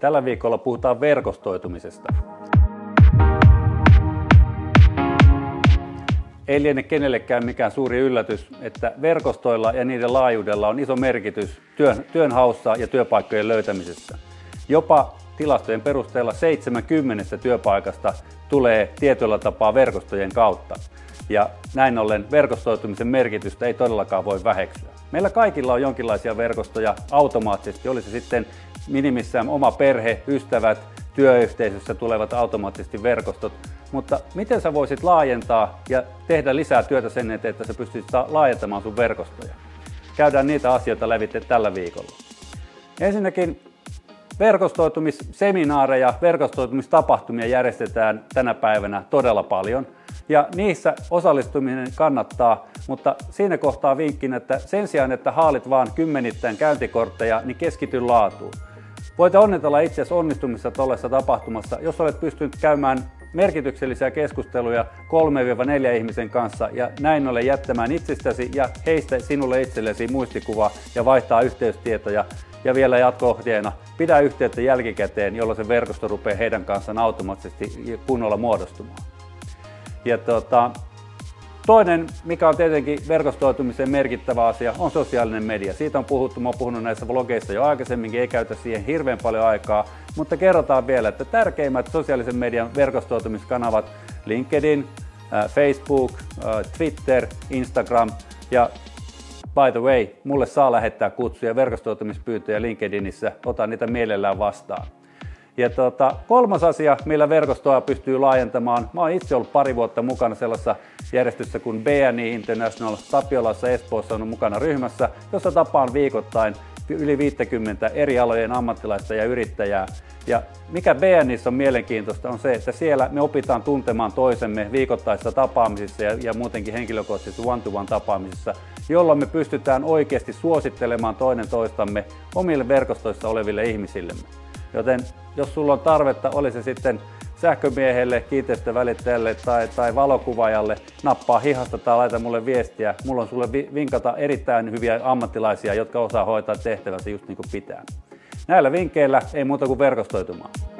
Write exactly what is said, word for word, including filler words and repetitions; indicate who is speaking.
Speaker 1: Tällä viikolla puhutaan verkostoitumisesta. Ei liene kenellekään mikään suuri yllätys, että verkostoilla ja niiden laajuudella on iso merkitys työn, työnhaussa ja työpaikkojen löytämisessä. Jopa tilastojen perusteella seitsemänkymmentä työpaikasta tulee tietyllä tapaa verkostojen kautta. Ja näin ollen verkostoitumisen merkitystä ei todellakaan voi väheksyä. Meillä kaikilla on jonkinlaisia verkostoja automaattisesti, oli se sitten minimissään oma perhe, ystävät, työyhteisössä tulevat automaattisesti verkostot. Mutta miten sä voisit laajentaa ja tehdä lisää työtä sen eteen, että sä pystyisit laajentamaan sun verkostoja? Käydään niitä asioita lävitse tällä viikolla. Ensinnäkin verkostoitumisseminaareja, verkostoitumistapahtumia järjestetään tänä päivänä todella paljon. Ja niissä osallistuminen kannattaa, mutta siinä kohtaa vinkkinä, että sen sijaan, että haalit vaan kymmenittäin käyntikortteja, niin keskity laatuun. Voit onnitella itseäsi onnistumisessa tuollaisessa tapahtumassa, jos olet pystynyt käymään merkityksellisiä keskusteluja kolmesta neljään ihmisen kanssa ja näin ollen jättämään itsestäsi ja heistä sinulle itsellesi muistikuvaa ja vaihtaa yhteystietoja. Ja vielä jatko-ohjeena, pidä yhteyttä jälkikäteen, jolloin se verkosto rupeaa heidän kanssaan automaattisesti kunnolla muodostumaan. Ja tuota, toinen, mikä on tietenkin verkostoitumisen merkittävä asia, on sosiaalinen media. Siitä on puhuttu, mä oon puhunut näissä vlogeissa jo aikaisemminkin, ei käytä siihen hirveän paljon aikaa, mutta kerrotaan vielä, että tärkeimmät sosiaalisen median verkostoitumiskanavat LinkedIn, Facebook, Twitter, Instagram ja by the way, mulle saa lähettää kutsuja verkostoitumispyyntöjä LinkedInissä, otan niitä mielellään vastaan. Ja tuota, kolmas asia, millä verkostoa pystyy laajentamaan, mä oon itse ollut pari vuotta mukana sellaisessa järjestössä kuin B N I International, Tapiolassa Espoossa on mukana ryhmässä, jossa tapaan viikoittain yli viisikymmentä eri alojen ammattilaista ja yrittäjää. Ja mikä B N I:ssä on mielenkiintoista on se, että siellä me opitaan tuntemaan toisemme viikoittaisissa tapaamisissa ja, ja muutenkin henkilökohtaisissa one-to-one tapaamisissa, jolloin me pystytään oikeasti suosittelemaan toinen toistamme omille verkostoissa oleville ihmisillemme. Joten jos sulla on tarvetta, oli se sitten sähkömiehelle, kiinteistövälittäjälle tai, tai valokuvaajalle, nappaa hihasta tai laita mulle viestiä. Mulla on sulle vinkata erittäin hyviä ammattilaisia, jotka osaa hoitaa tehtävänsä just niin kuin pitää. Näillä vinkkeillä ei muuta kuin verkostoitumaan.